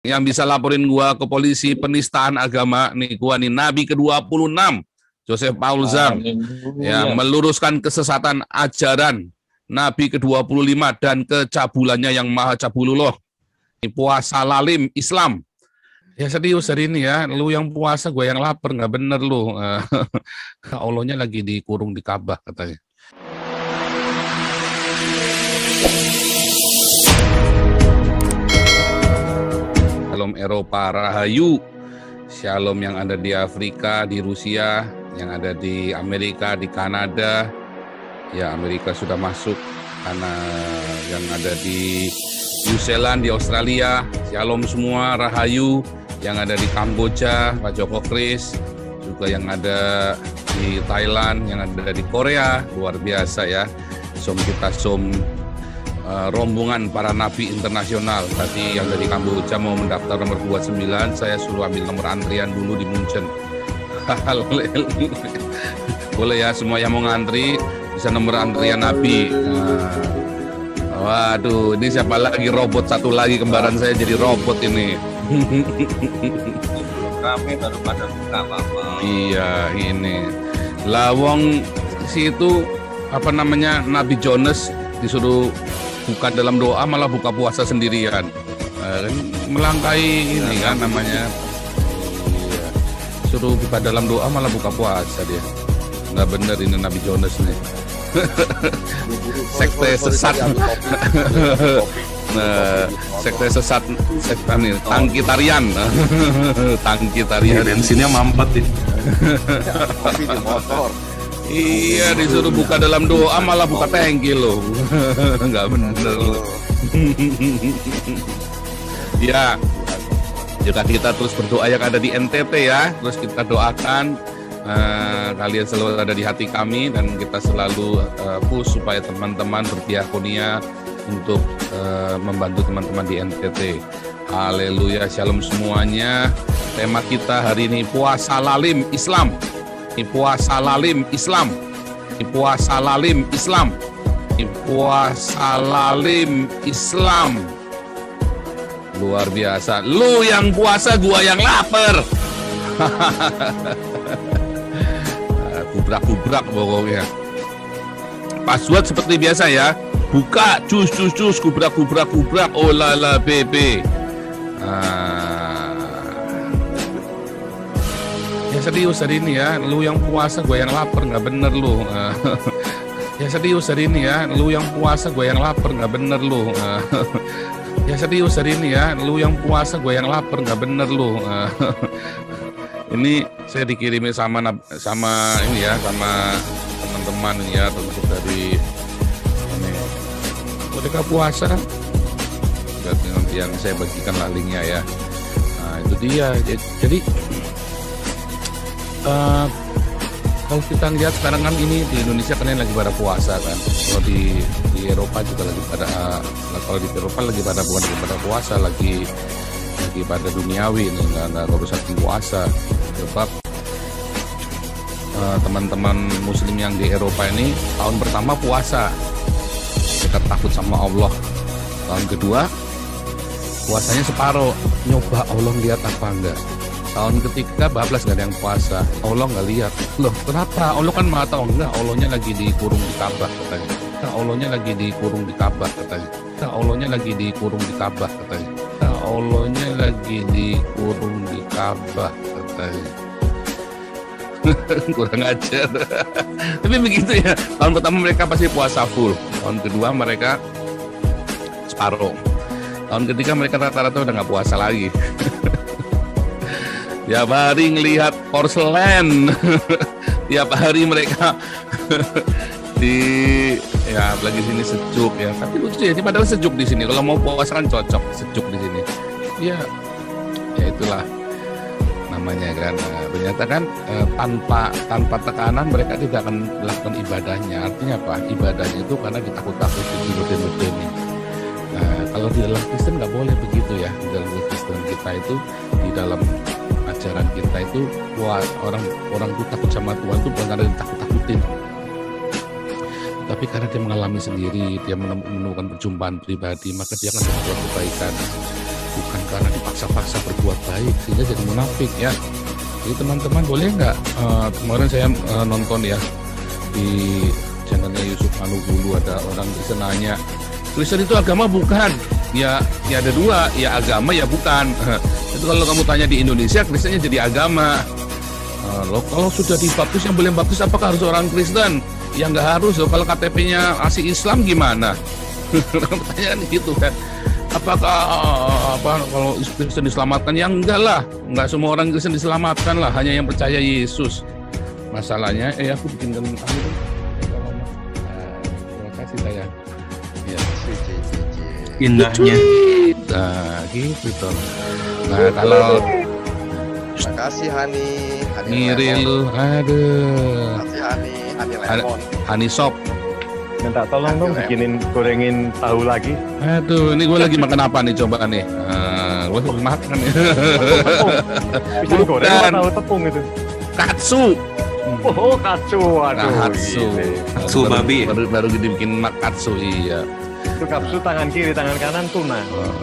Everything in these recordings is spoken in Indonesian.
yang bisa laporin gua ke polisi penistaan agama nih, gua nih Nabi ke-26 Joseph Paul Zhang yang meluruskan kesesatan ajaran Nabi ke-25 dan kecabulannya yang maha cabulullah. Puasa lalim Islam. Ya serius hari ini ya, lu yang puasa gue yang lapar, nggak bener lu. Allahnya lagi dikurung di Ka'bah katanya. Shalom Eropa, Rahayu. Shalom yang ada di Afrika, di Rusia, yang ada di Amerika, di Kanada. Ya Amerika sudah masuk, karena yang ada di New Zealand, di Australia. Shalom semua, Rahayu. Yang ada di Kamboja, Pak Joko Kris. Juga yang ada di Thailand, yang ada di Korea. Luar biasa ya. Kita rombongan para nabi internasional. Tadi yang dari Kamboja mau mendaftar nomor 29, saya suruh ambil nomor antrian dulu di Munchen. Boleh ya, semua yang mau ngantri bisa nomor antrian nabi. Waduh, ini siapa lagi, robot satu lagi, kembaran saya jadi robot ini. Rame baru pada buka apa-apa. Iya, ini lawong si itu apa namanya, Nabi Jonas disuruh buka dalam doa malah buka puasa sendirian. Melangkai ini kan namanya. Iya. Suruh buka dalam doa malah buka puasa dia. Nggak bener ini Nabi Jonas nih. Sekte sesat. Sekte sesat, sekte nih, tangkitarian. Tangkitarian. Bensinnya mampet ini. Iya, disuruh buka dalam doa malah buka tangki loh. Nggak bener loh. Ya, juga kita terus berdoa yang ada di NTT ya. Terus kita doakan kalian selalu ada di hati kami, dan kita selalu push supaya teman-teman berdiakonia untuk membantu teman-teman di NTT. Haleluya, shalom semuanya. Tema kita hari ini puasa lalim Islam. Puasa lalim Islam. Puasa lalim Islam. Puasa lalim Islam. Luar biasa. Lu yang puasa, gua yang lapar. Gubrak-gubrak pokoknya. Password seperti biasa ya. Buka, cus, gubrak, oh lala bebe. Ya serius hari ini ya, lu yang puasa gue yang lapar, nggak bener lu. Ya serius hari ini ya, lu yang puasa gue yang lapar, nggak bener lu. Ya serius hari ini ya, lu yang puasa gue yang lapar, nggak bener lu. Ini saya dikirimin sama ini ya, sama teman-teman ya, termasuk dari ini. Mereka puasa, nanti yang saya bagikan lah linknya ya. Nah itu dia. Jadi kalau kita lihat sekarang kan ini di Indonesia kan lagi pada puasa kan. Kalau di Eropa juga lagi pada, kalau di Eropa lagi pada, bukan lagi pada puasa, lagi pada duniawi nih, nggak urusan puasa. Sebab teman-teman Muslim yang di Eropa ini tahun pertama puasa, mereka takut sama Allah. Tahun kedua puasanya separuh, nyoba Allah lihat apa enggak. Tahun ketiga bablas nggak ada yang puasa, Allah nggak lihat. Loh kenapa? Allah kan maha tahu. Enggak, Allahnya lagi dikurung di Ka'bah katanya. Allahnya lagi dikurung di Ka'bah katanya. Allahnya lagi dikurung di Ka'bah katanya. Allahnya lagi dikurung di Ka'bah katanya. Kurang ajar. Tapi begitu ya. Tahun pertama mereka pasti puasa full. Tahun kedua mereka separuh. Tahun ketiga mereka rata-rata udah nggak puasa lagi. Tiap hari ngelihat porselen. Tiap hari mereka ya apalagi sini sejuk ya. Tapi lucu ya, ini padahal sejuk di sini. Kalau mau puasa kan cocok, sejuk di sini. Ya itulah namanya kan. Ternyata kan tanpa tekanan mereka tidak akan melakukan ibadahnya. Artinya apa? Ibadahnya itu karena ditakut-takutin, dibeden-bedenin. Nah, kalau di dalam Kristen nggak boleh begitu ya. Di dalam Kristen kita itu, di dalam ajaran kita itu, orang itu takut sama Tuhan itu bukan karena ditakut-takutin, tapi karena dia mengalami sendiri, dia menemukan perjumpaan pribadi, maka dia akan melakukan kebaikan. bukan karena dipaksa-paksa berbuat baik sehingga jadi munafik ya. Jadi teman-teman boleh nggak, kemarin saya nonton ya di channelnya Yusuf Manugulu, ada orang Kristen nanya, Kristen itu agama bukan? Ya ada dua, ya agama ya bukan. Itu kalau kamu tanya di Indonesia, Kristennya jadi agama. Kalau sudah dibaptis, yang boleh baptis apakah harus orang Kristen? Ya nggak harus loh. Kalau KTP-nya masih Islam gimana? Pertanyaan gitu kan. Apakah kalau Kristen diselamatkan? Ya enggak lah, enggak semua orang Kristen diselamatkan lah, hanya yang percaya Yesus. Masalahnya, aku bikinkan terima kasih sayang. Ya. Indahnya. Nah, gitu toh. Nah, kalau terima kasih Hani ngiri lu, aduh. terima kasih Hani Lemon. Hani Shop. Minta tolong dong bikinin gorengin tahu lagi. Aduh, ini gue lagi makan apa nih, coba nih. Gue lagi makan nih. Pisang goreng apa tahu tepung itu? Katsu. Oh, katsu. Aduh. Katsu. Katsu babi. Baru dibikin katsu, iya. Itu katsu tangan kiri, tangan kanan tuna.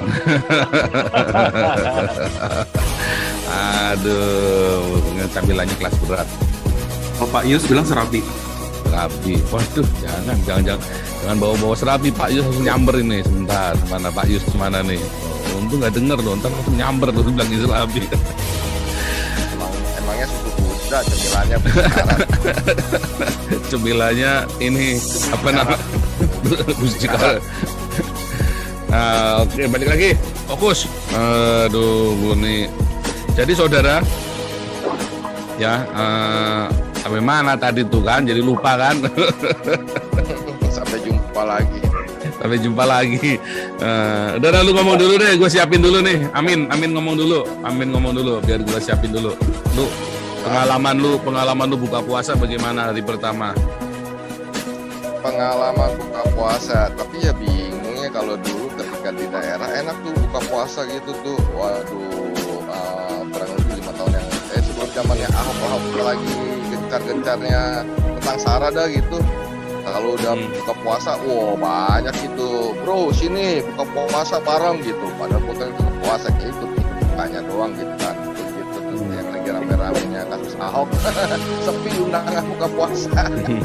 Aduh, tampilannya kelas berat. Oh, Pak Yus bilang serabi. Serabi, waduh, jangan bawa serabi. Pak Yus langsung nyamber ini sebentar. Mana Pak Yus kemana nih? Untung nggak denger loh, ntar langsung nyamber tuh bilang serabi. Emangnya suku Buddha cemilannya sekarang. Cemilannya ini apa nama? Busikal. Nah, oke, balik lagi, fokus. Aduh, gue nih. Jadi saudara, ya. Sampai mana tadi tuh kan, jadi lupa kan. Sampai jumpa lagi. Udah lu ngomong dulu deh, gue siapin dulu nih. Amin ngomong dulu, biar gue siapin dulu. Lu pengalaman lu buka puasa bagaimana hari pertama? Pengalaman buka puasa, tapi ya bingungnya kalau dulu ketika di daerah enak tuh buka puasa gitu tuh. Waduh, kurang lebih 5 tahun yang sebelum zamannya Ahok lagi gencar-gencarnya tentang SARA dah gitu. Kalau udah buka puasa, banyak gitu, bro sini buka puasa bareng gitu. Padahal bukan buka puasa kayak itu tanya doang gitu kan. Gitu tuh yang lagi rame-ramenya kasus Ahok. Sepi undangan buka puasa.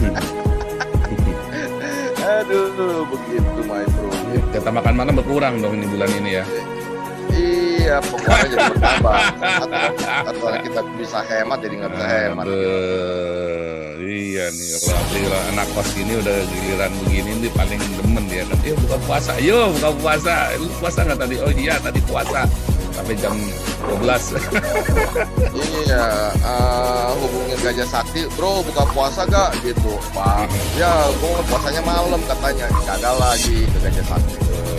Aduh, begitu my bro. Kita makan malam berkurang dong ini bulan ini ya. Iya, pokoknya jadi bertambah. Atau kita bisa hemat jadi nggak bisa hemat. Iya nih, kalau anak kos ini udah giliran begini nih paling demen dia kan. Buka puasa, ayo buka puasa. Lu puasa nggak tadi? Oh iya tadi puasa sampai jam 12. Iya, hubungin Gajah Sakti, bro buka puasa gak gitu. Pak, ya gua puasanya malam katanya. Gagal lagi ke Gajah Sakti.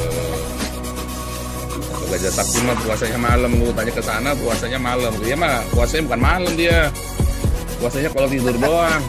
Gajah Sakti mah puasanya malam, lu tanya ke sana puasanya malam. Dia mah puasanya bukan malam dia. Puasanya kalau tidur doang.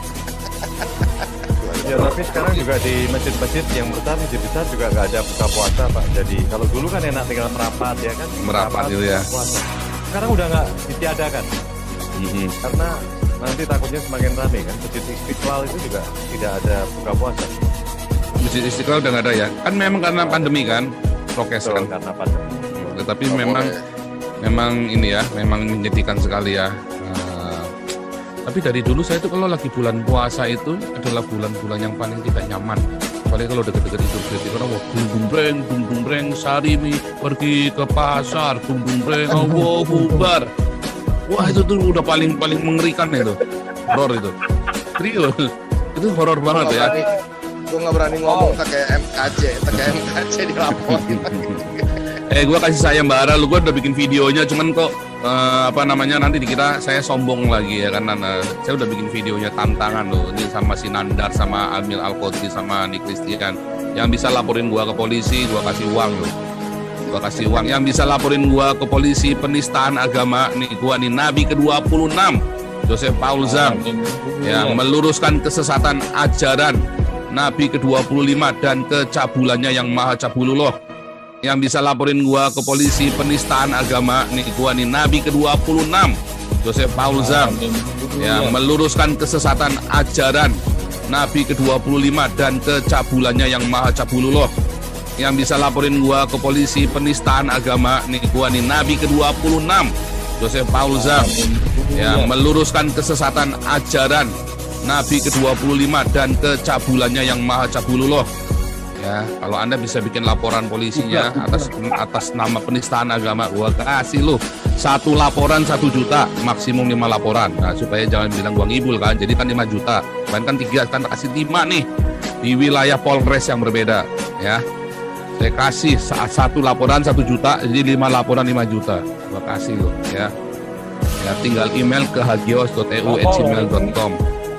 Ya tapi sekarang juga di masjid-masjid yang besar juga nggak ada buka puasa Pak. Jadi kalau dulu kan enak tinggal merapat ya kan. Merapat itu ya. Puasa. Sekarang udah nggak ditiadakan. Karena nanti takutnya semakin ramai kan. Masjid Istiqlal itu juga tidak ada buka puasa. Masjid Istiqlal udah nggak ada ya. Kan memang karena pandemi kan, prokes kan. Karena pandemi. Tetapi memang ini ya, memang menyedihkan sekali ya. Tapi dari dulu saya itu kalau lagi bulan puasa itu adalah bulan-bulan yang paling tidak nyaman. Apalagi kalau deket-deket Idul Fitri, karena bung breng, Sarimi pergi ke pasar, bung breng, bubar. Wah itu tuh udah paling mengerikan itu, horor itu. Serius, itu horor banget ya. Gue nggak berani ngomong kayak MKC dilaporin. Gue kasih sayang Mbak Ara, gue udah bikin videonya, cuman kok nanti dikira saya sombong lagi ya kan. Saya udah bikin videonya tantangan loh, ini sama si Nandar, sama Amil Al-Qodri, sama Nick Christian. Yang bisa laporin gue ke polisi, gue kasih uang loh. Gue kasih uang. Yang bisa laporin gue ke polisi penistaan agama, nih gue nih Nabi ke-26, Joseph Paul Zhang, yang meluruskan kesesatan ajaran Nabi ke-25 dan kecabulannya yang maha cabulullah. Yang bisa laporin gua ke polisi penistaan agama nih gua nih Nabi ke-26 Joseph Paul Zhang, yang meluruskan kesesatan ajaran Nabi ke-25 dan kecabulannya yang maha cabulullah. yang bisa laporin gua ke polisi penistaan agama nih, gua nih Nabi ke-26 Joseph Paul Zhang yang meluruskan kesesatan ajaran Nabi ke-25 dan kecabulannya yang maha cabulullah. Ya, kalau Anda bisa bikin laporan polisinya atas nama penistaan agama, gua kasih lu 1 laporan 1 juta, maksimum 5 laporan. Nah, supaya jangan bilang gua ngibul kan. Jadi kan 5 juta. Kan 3 kan kasih 5 nih di wilayah Polres yang berbeda, ya. Saya kasih 1 laporan 1 juta, jadi 5 laporan 5 juta. Gua kasih lu, ya. Ya, tinggal email ke hagios.eu@gmail.com.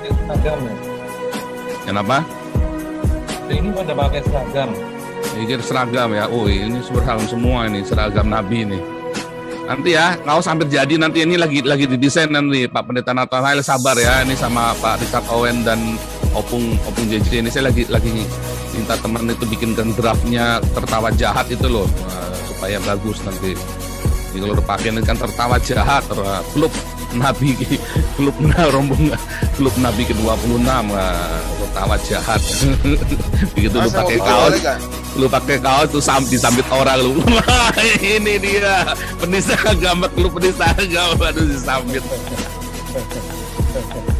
Kenapa? Ini pada pakai seragam. Ini seragam ya. Oh, ini seragam semua ini, seragam Nabi ini. Nanti ya, kaos hampir jadi, nanti ini lagi didesain nanti Pak Pendeta Nathanael, sabar ya. Ini sama Pak Richard Owen dan Opung JJ ini saya lagi minta teman itu bikinkan draftnya tertawa jahat itu loh, supaya bagus nanti. Jadi kalau dipakai kan tertawa jahat, klub Nabi, rombongan klub Nabi ke-26, tertawa jahat. Begitu lu pakai kaos tuh disambit orang lu. Ini dia penista agama, klub penista agama, aduh disambit.